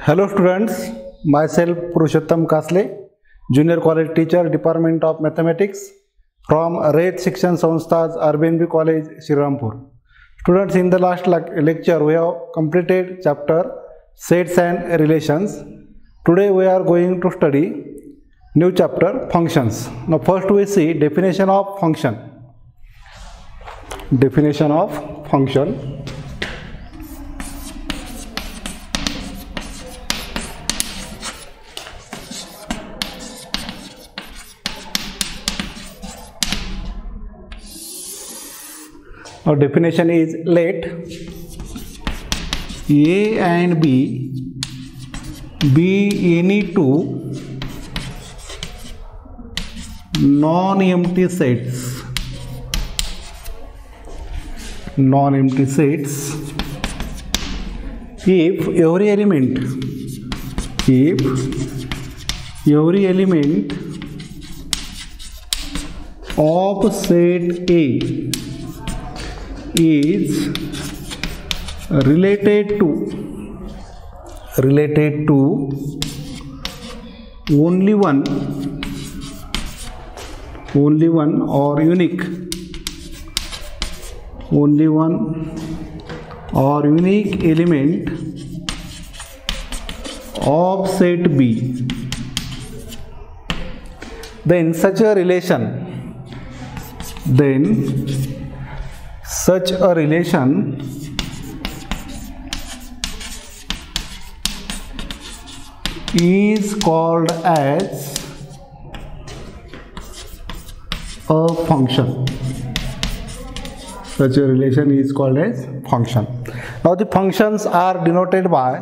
Hello students, myself Purushottam Kasle, Junior College Teacher, Department of Mathematics from RED Shikshan Sanstha's RBNB College, Srirampur. Students, in the last lecture we have completed chapter Sets and Relations. Today we are going to study new chapter Functions. Now first we see definition of function. Definition of function. Our definition is, let A and B be any two non-empty sets. Non-empty sets if every element of set A is related to only one or unique element of set B, then such a relation is called as a function. Such a relation is called as function. Now the functions are denoted by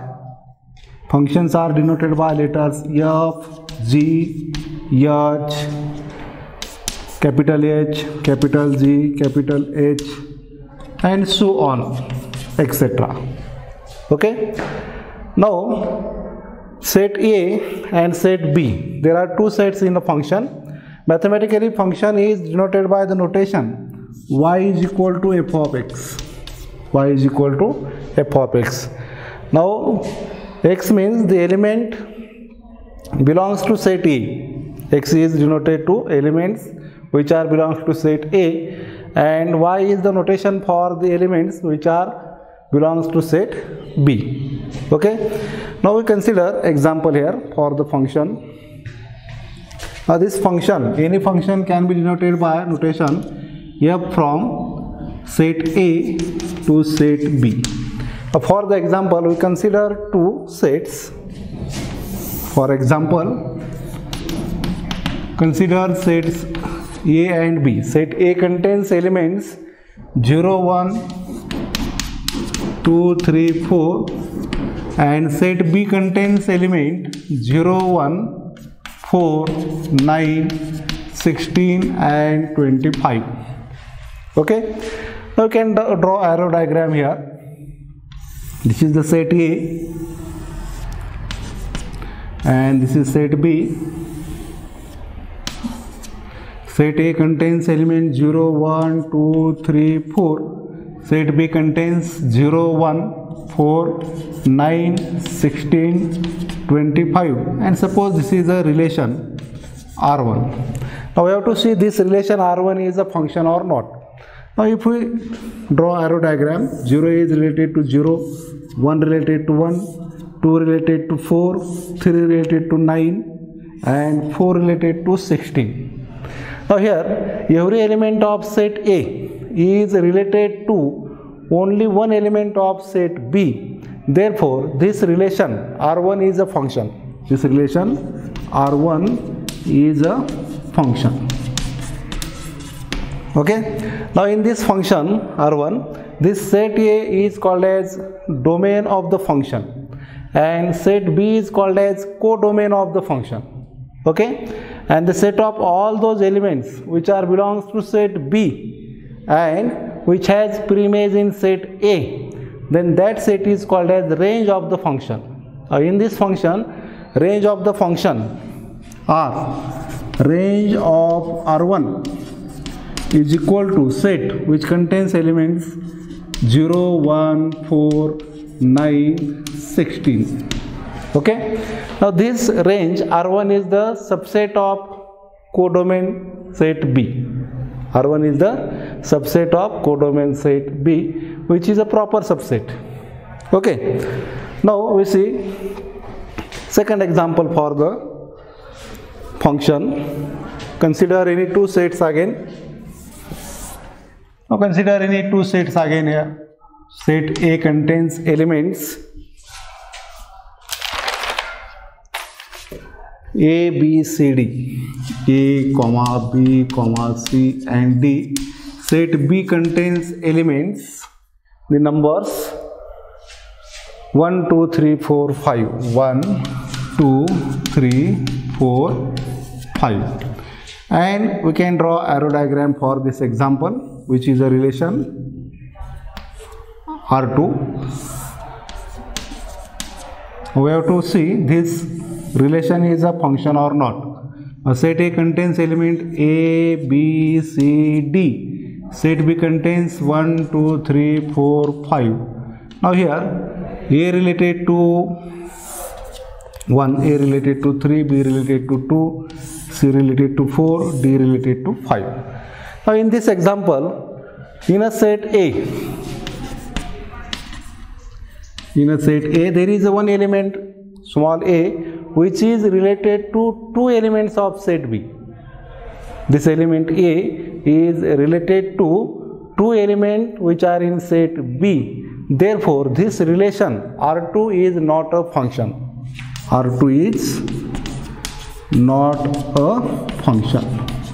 letters F, G, H, capital H, capital G, capital H, and so on, etc. Okay. Now set A and set B, there are two sets in a function. Mathematically, function is denoted by the notation y is equal to f of x. Y is equal to f of x. Now x means the element belongs to set A. X is denoted to elements which are belongs to set A, and y is the notation for the elements which are belongs to set B. Okay. Now we consider example here for the function. Now this function, any function can be denoted by notation f from set A to set B. For the example, we consider two sets. For example, consider sets A and B. Set A contains elements 0, 1, 2, 3, 4, and set B contains element 0, 1, 4, 9, 16 and 25. Okay. Now you can draw arrow diagram here. This is the set A and this is set B. Set A contains element 0, 1, 2, 3, 4. Set B contains 0, 1, 4, 9, 16, 25, and suppose this is a relation R1. Now we have to see this relation R1 is a function or not. Now if we draw arrow diagram, 0 is related to 0, 1 related to 1, 2 related to 4, 3 related to 9, and 4 related to 16. Now here every element of set A is related to only one element of set B. Therefore this relation R1 is a function. This relation R1 is a function. Okay. Now in this function R1, this set A is called as domain of the function and set B is called as codomain of the function. Okay. And the set of all those elements which are belongs to set B and which has preimage in set A, then that set is called as range of the function. In this function, range of the function range of R1 is equal to set which contains elements 0, 1, 4, 9, 16. Okay. Now this range R1 is the subset of codomain set B. R1 is the subset of codomain set B, which is a proper subset. Okay. Now we see second example for the function. Consider any two sets again. Now consider any two sets again here. Set A contains elements A, B, C, D. A, comma, B, comma, C and D. Set B contains elements, the numbers 1, 2, 3, 4, 5. 1, 2, 3, 4, 5. And we can draw arrow diagram for this example, which is a relation R2. We have to see this relation is a function or not. A set A contains element A, B, C, D. Set B contains 1, 2, 3, 4, 5. Now here A related to 1, A related to 3, B related to 2, C related to 4, D related to 5. Now in this example, in a set A, there is one element small a which is related to two elements of set B. This element A is related to two elements which are in set B. Therefore, this relation R2 is not a function. R2 is not a function.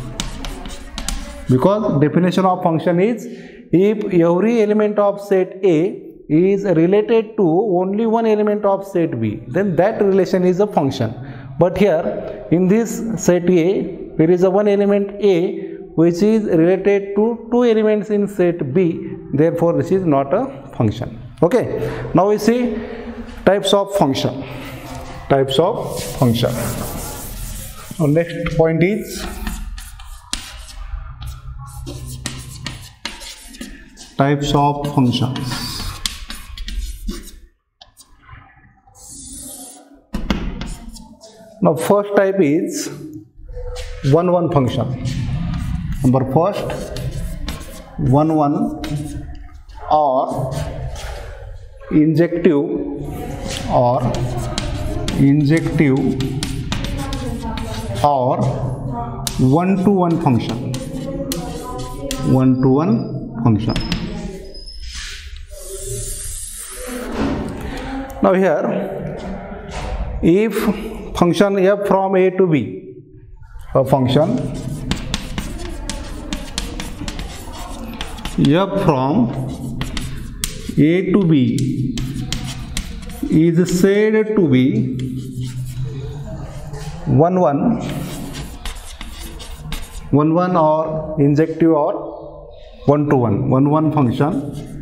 Because definition of function is if every element of set A is related to only one element of set B, then that relation is a function. But here in this set A, there is a one element A which is related to two elements in set B. Therefore, this is not a function. Okay. Now we see types of function. Types of function. Now next point is types of functions. Now first type is 1-1 function. Number first 1-1 or injective or 1-to-1 function. 1-to-1 function. Now here, if function f from A to B, a function f from A to B is said to be 1-1 or injective or 1-to-1, 1-1 function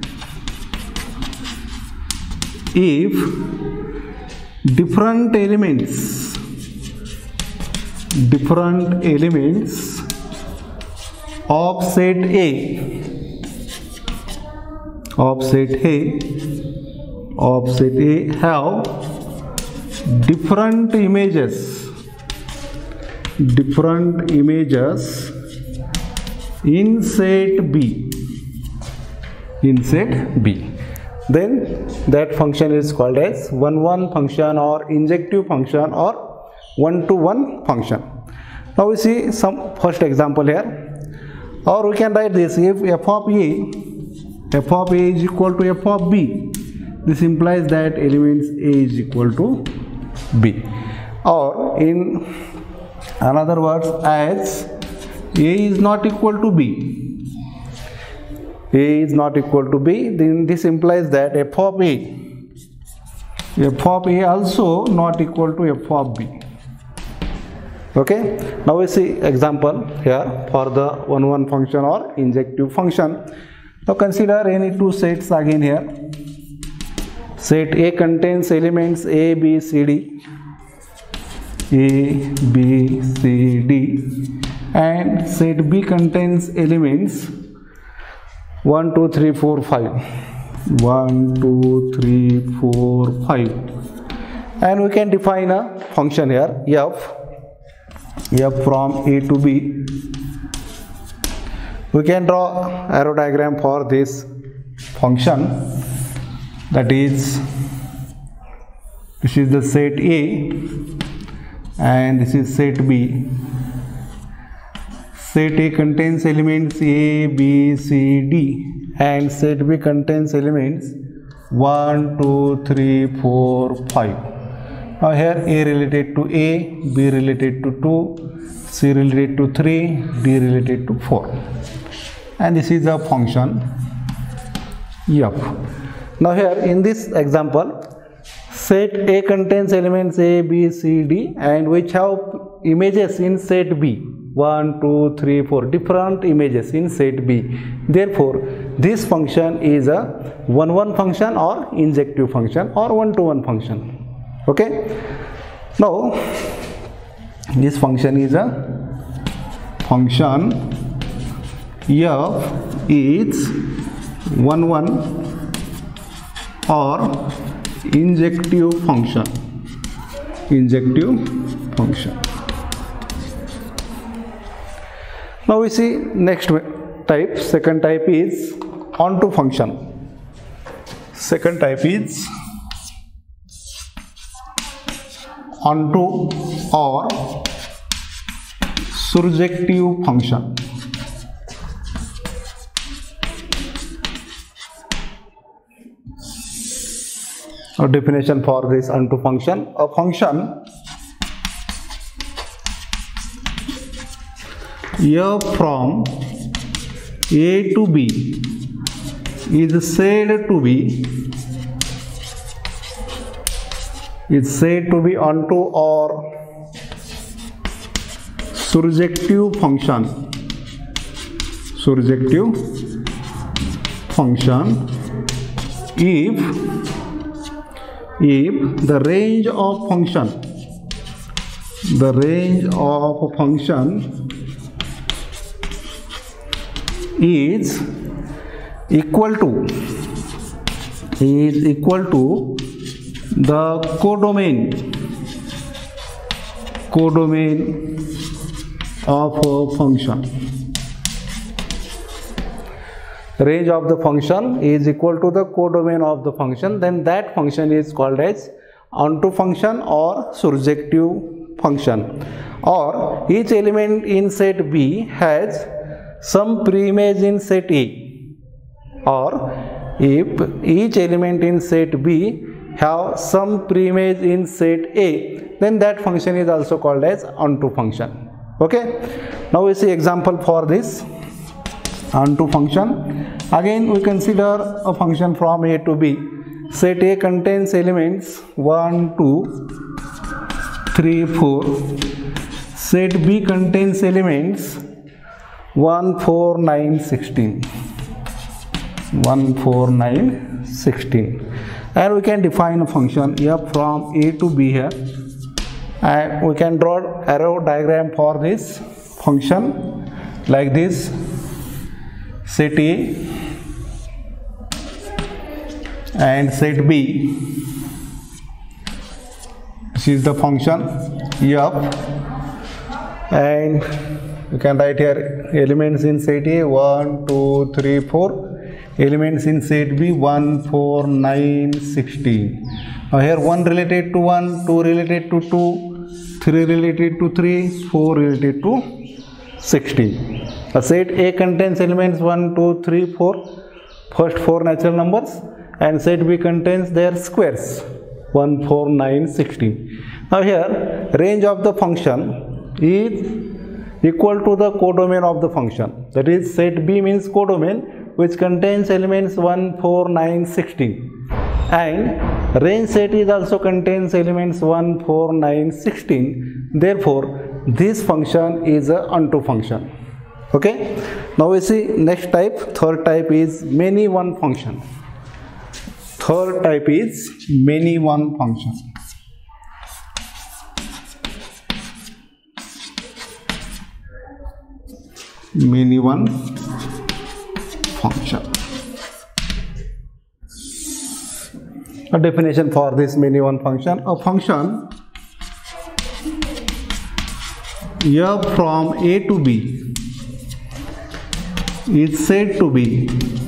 if different elements of set A have different images in set B. Then that function is called as 1-1 function or injective function or 1-to-1 function. Now we see some first example here, or we can write this: if f of A is equal to f of B, this implies that elements A is equal to B, or in another words, as A is not equal to B, then this implies that f of A also not equal to f of B. Okay. Now we see example here for the 1-1 function or injective function. Now consider any two sets again here. Set A contains elements A, B, C, D. A, B, C, D, and set B contains elements 1, 2, 3, 4, 5. 1, 2, 3, 4, 5. and we can define a function here f from a to b. We can draw arrow diagram for this function, that is, this is the set A and this is set B. Set A contains elements A, B, C, D, and set B contains elements 1, 2, 3, 4, 5. Now here A related to A, B related to 2, C related to 3, D related to 4. And this is a function f. Now here in this example, set A contains elements A, B, C, D, and which have images in set B. 1, 2, 3, 4 different images in set B. Therefore, this function is a one-one function or injective function or one-to-one function. Okay. Now, this function is a function f is one-one or injective function. Injective function. Now we see next type. Second type is onto function. Second type is onto or surjective function. A definition for this onto function: a function f from A to B is said to be onto or surjective function. Surjective function if the range of function is equal to the codomain of a function. Range of the function is equal to the codomain of the function, then that function is called as onto function or surjective function. Or each element in set B has some preimage in set A, or if each element in set B have some preimage in set A, then that function is also called as onto function. Okay. Now we see example for this onto function. Again we consider a function from A to B. Set A contains elements 1, 2, 3, 4. Set B contains elements 1, 4, 9, 16. 1, 4, 9, 16. And we can define a function f from A to B here. And we can draw arrow diagram for this function like this. Set A and set B. This is the function f, and you can write here elements in set A 1, 2, 3, 4. Elements in set B 1, 4, 9, 16. Now here 1 related to 1, 2 related to 2, 3 related to 3, 4 related to 16. A set A contains elements 1, 2, 3, 4, first 4 natural numbers, and set B contains their squares 1, 4, 9, 16. Now here range of the function is equal to the codomain of the function, that is set B means codomain which contains elements 1, 4, 9, 16, and range set is also contains elements 1, 4, 9, 16. Therefore this function is a onto function. Okay. Now we see next type. Third type is many one function. Third type is many one function. Many one function. A definition for this many one function: a function f from A to B is said to be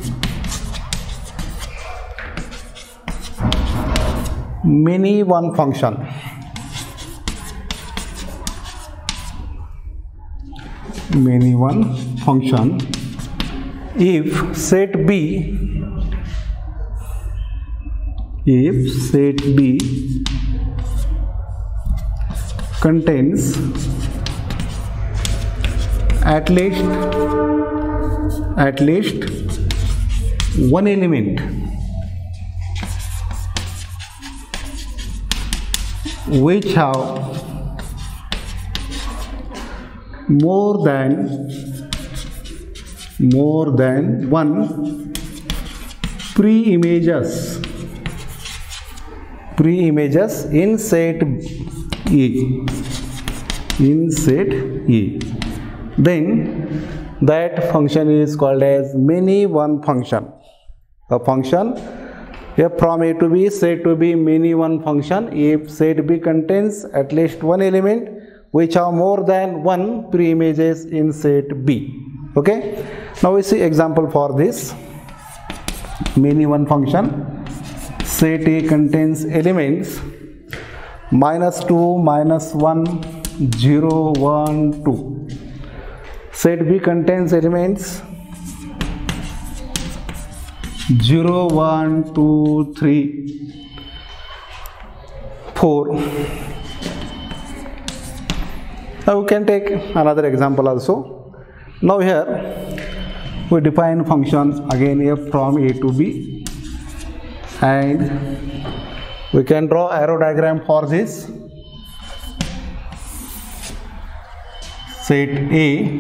many one function. Many one function if set B contains at least one element which have more than one pre-images in set E, then that function is called as many one function. A function f from A to B is said to be many one function if set B contains at least one element which have more than one pre-images in set B. Okay, now we see example for this many one function. Set A contains elements -2, -1, 0, 1, 2. Set B contains elements 0, 1, 2, 3, 4. Now we can take another example also. Now here we define function again f from A to B, and we can draw arrow diagram for this. Set A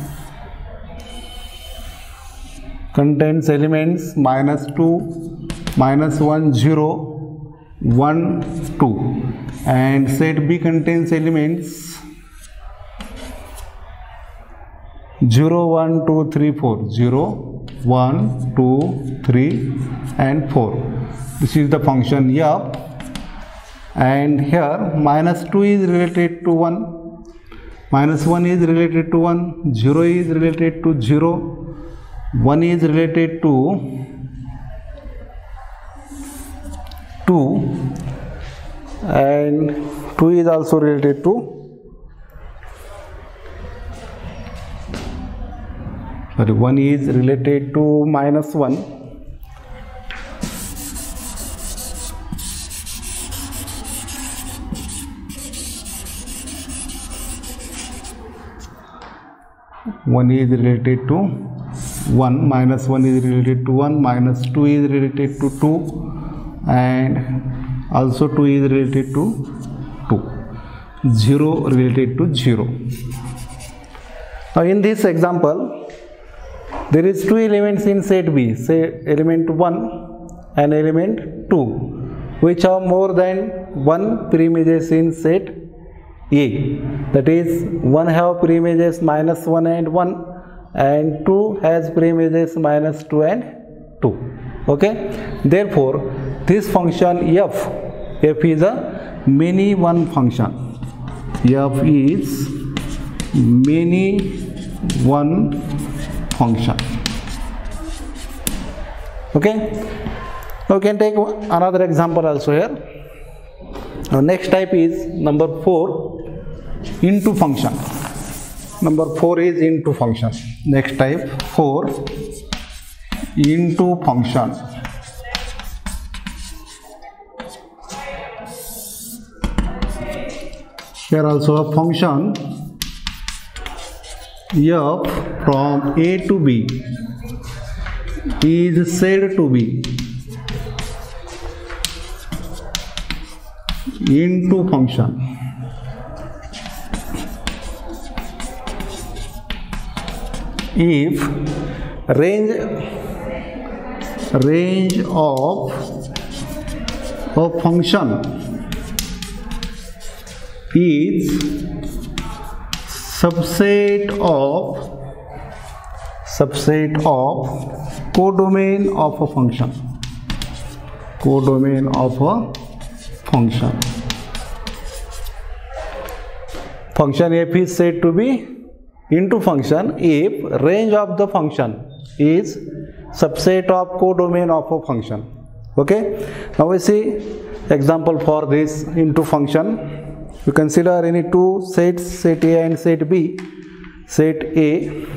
contains elements -2, -1, 0, 1, 2, and set B contains elements 0, 1, 2, 3, 4, 0, 1, 2, 3 and 4. This is the function f, and here -2 is related to 1, -1 is related to 1, 0 is related to 0, 1 is related to 2, and 2 is also related to 1 is related to -1, one is related to 1, -1 is related to 1, -2 is related to 2, and also 2 is related to 2, 0 related to 0. Now in this example there is two elements in set B, say element 1 and element 2, which have more than one pre-images in set A. That is, one have pre-images -1 and 1, and 2 has pre-images -2 and 2. Okay, therefore this function f is a many one function. F is many one function. Okay, now we can take another example also here. Now next type is number 4, into function. Number 4 is into function. Next type 4, into function. Here also a function f from A to B is said to be into function if range of a function is subset of codomain of a function. codomain of a function. Function f is said to be into function if range of the function is subset of codomain of a function. Okay, now we see example for this into function. You consider any two sets, set A and set B. Set A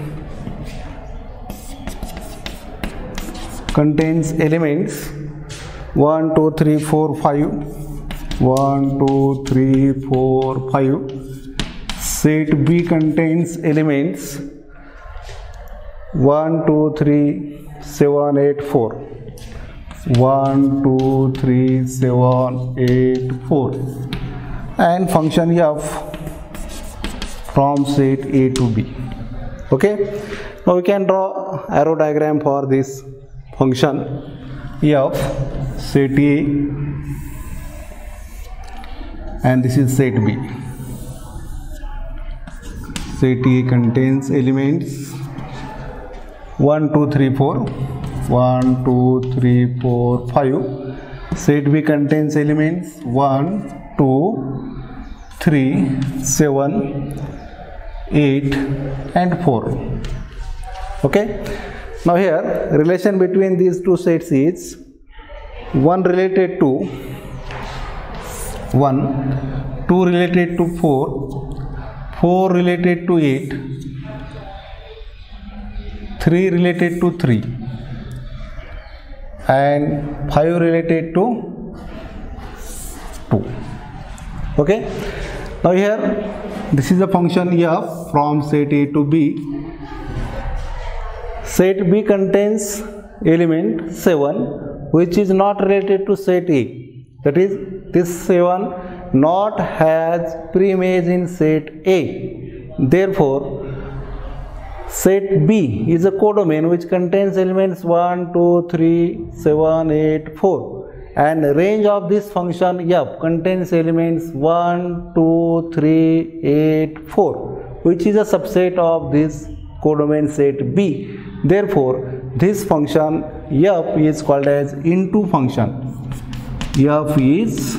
contains elements 1 2 3 4 5 1 2 3 4 5. Set B contains elements 1 2 3 7 8 4 1 2 3 7 8 4 and function f from set A to B. Okay, now we can draw arrow diagram for this function f set A and this is set B. Set A contains elements 1 2 3 4 1 2 3 4 5. Set B contains elements 1 2 3 7 8 and 4. Okay, now here relation between these two sets is 1 related to 1, 2 related to 4, 4 related to 8, 3 related to 3 and 5 related to 2. Okay, now here this is a function f from set A to B. Set B contains element 7 which is not related to set A, that is this 7 not has preimage in set A. Therefore set B is a codomain which contains elements 1 2 3 7 8 4 and range of this function f contains elements 1 2 3 8 4 which is a subset of this codomain set B. Therefore this function f is called as into function. F is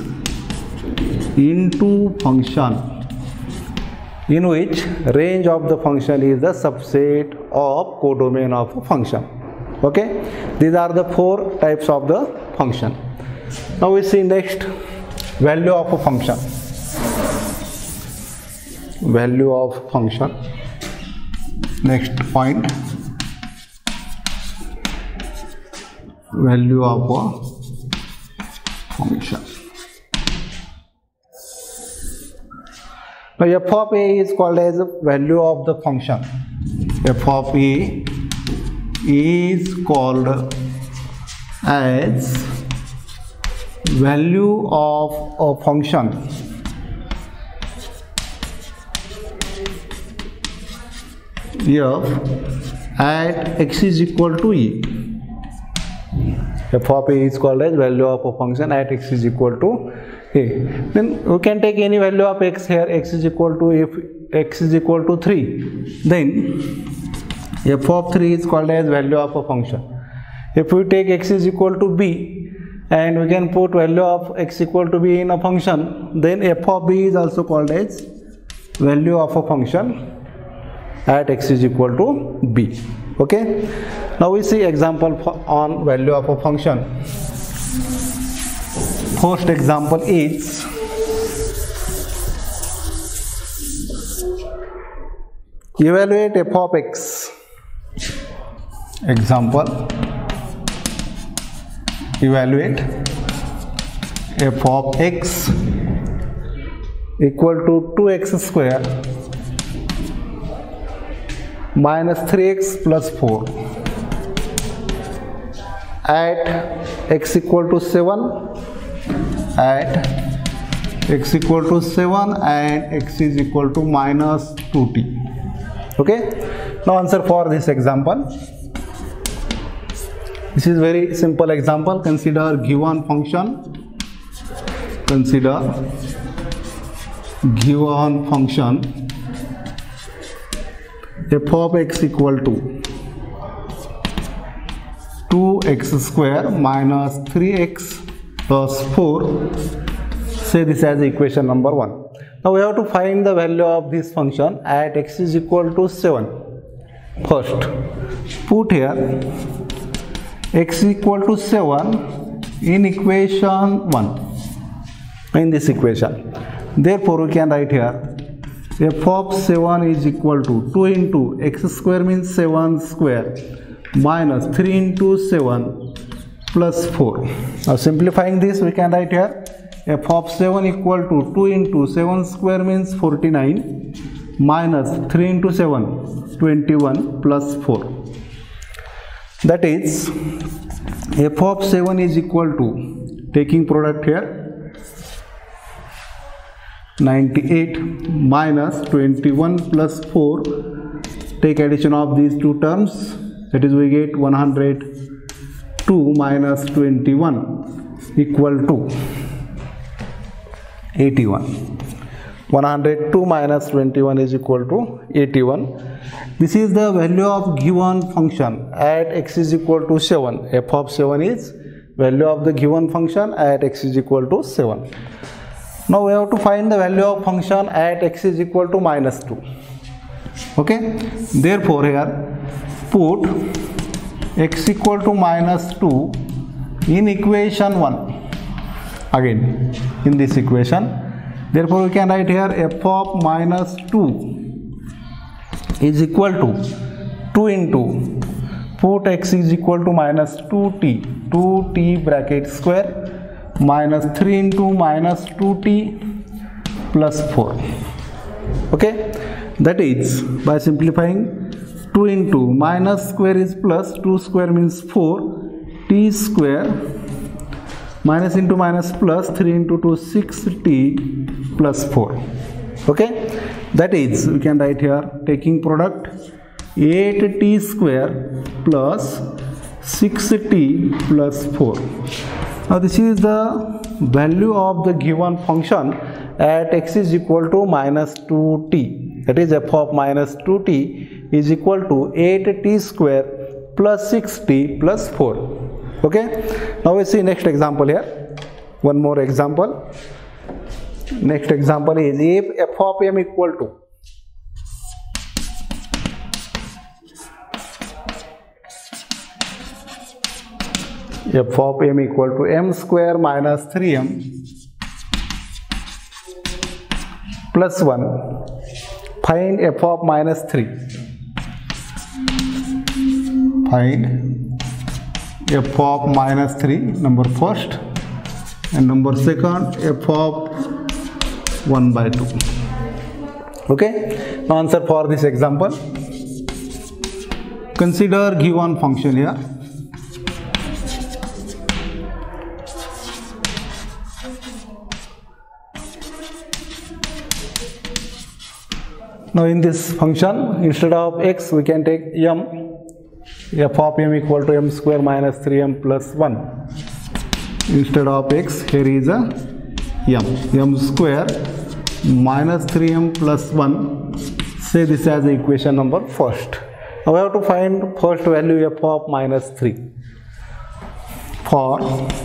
into function in which range of the function is the subset of codomain of a function. Okay, these are the 4 types of the function. Now we see next value of a function. Value of function. Next point, value of a function. Now f of A is called as value of the function. F of A is called as value of a function f at x is equal to E. F of A is called as value of a function at x is equal to A. Then we can take any value of x here. X is equal to, if x is equal to 3, then f of 3 is called as value of a function. If we take x is equal to b and we can put value of x equal to b in a function, then f of b is also called as value of a function at x is equal to b. Okay, now we see example on value of a function. First example is evaluate f of x. Example, evaluate f of x equal to 2x square minus 3x plus 4 at x equal to 7, at x equal to 7 and x is equal to minus 2t. Okay, now answer for this example. This is very simple example. Consider given function. Consider given function f of x equal to 2x square minus 3x plus 4. Say this as equation number 1. Now we have to find the value of this function at x is equal to 7. First, put here x equal to 7 in equation 1, in this equation. Therefore, we can write here f of 7 is equal to 2 into x square means 7 square minus 3 into 7 plus 4. Now simplifying this, we can write here f of 7 equal to 2 into 7 square means 49 minus 3 into 7 21 plus 4. That is f of 7 is equal to, taking product here, 98 minus 21 plus 4. Take addition of these two terms, that is we get 102 minus 21 equal to 81. 102 minus 21 is equal to 81. This is the value of given function at x is equal to 7. f of 7 is value of the given function at x is equal to 7. Now we have to find the value of function at x is equal to minus 2. Okay, therefore here put x equal to minus 2 in equation 1 again in this equation. Therefore we can write here f of minus 2 is equal to 2 into, put x is equal to minus 2t bracket square minus 3 into minus 2t plus 4. Okay, that is by simplifying 2 into minus square is plus, 2 square means 4, t square minus into minus plus 3 into 2 6t plus 4. Okay, that is we can write here, taking product, 8t square plus 6t plus 4. Now this is the value of the given function at x is equal to minus 2t. That is f of minus 2t is equal to 8t square plus 6t plus 4. Okay. Now we see next example here. One more example. Next example is if f of m equal to f of m equal to m square minus 3m plus 1. Find f of minus 3. Find f of minus 3, number first, and number second f of 1 by 2. Okay. Now answer for this example. Consider given function here. Now in this function, instead of x we can take m. f of m equal to m square minus 3m plus 1. Instead of x, here is a m square minus 3m plus 1. Say this as equation number first. Now we have to find first value f of minus 3. For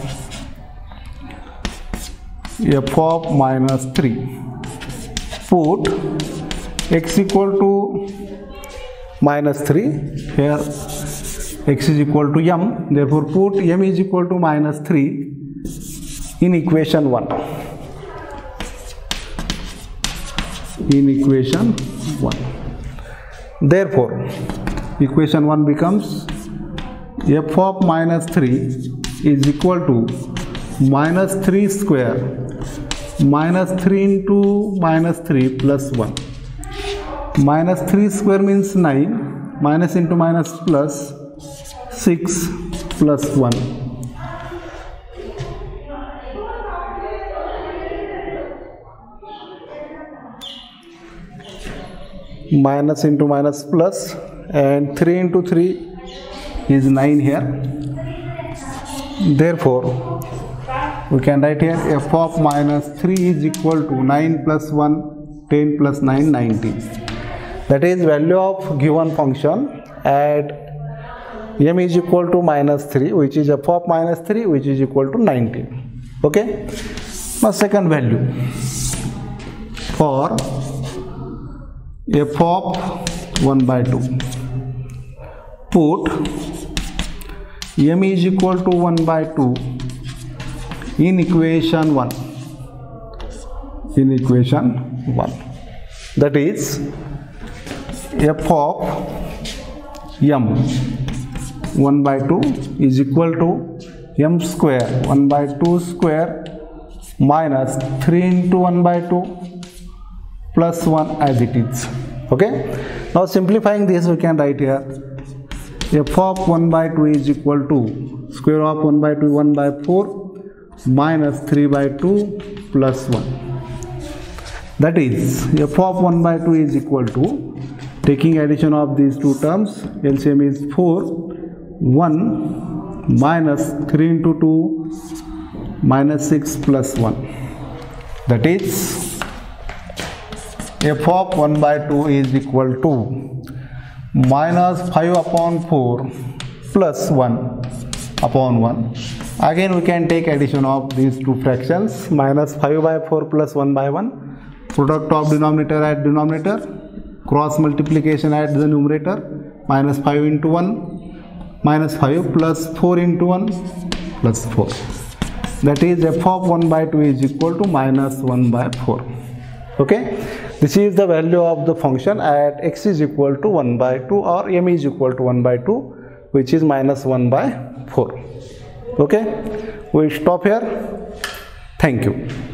f of minus 3, put x equal to minus 3, here x is equal to m, therefore put m is equal to minus 3 in equation 1. In equation 1. Therefore, equation 1 becomes f of minus 3 is equal to minus 3 square minus 3 into minus 3 plus 1. Minus 3 square means 9, minus into minus plus 6 plus 1. Minus into minus plus, and 3 into 3 is 9 here. Therefore, we can write here f of minus 3 is equal to 9 plus 1, 10 plus 9, 19. That is value of given function at m is equal to minus 3, which is f of minus 3, which is equal to 19. Okay. Now second value for f of 1 by 2, put m is equal to 1 by 2 in equation 1. In equation 1, that is f of m 1 by 2 is equal to m square 1 by 2 square minus 3 into 1 by 2 plus 1 as it is. Okay. Now simplifying this, we can write here f of 1 by 2 is equal to square of 1 by 2 1 by 4 minus 3 by 2 plus 1. That is f of 1 by 2 is equal to, taking addition of these two terms, LCM is 4, 1 minus 3 into 2 minus 6 plus 1. That is f of 1 by 2 is equal to minus 5 upon 4 plus 1 upon 1. Again we can take addition of these two fractions, minus 5 by 4 plus 1 by 1, product of denominator at denominator, cross multiplication at the numerator, minus 5 into 1 minus 5 plus 4 into 1 plus 4. That is f of 1 by 2 is equal to minus 1 by 4. Okay. This is the value of the function at x is equal to 1 by 2 or m is equal to 1 by 2, which is minus 1 by 4. Okay. We stop here. Thank you.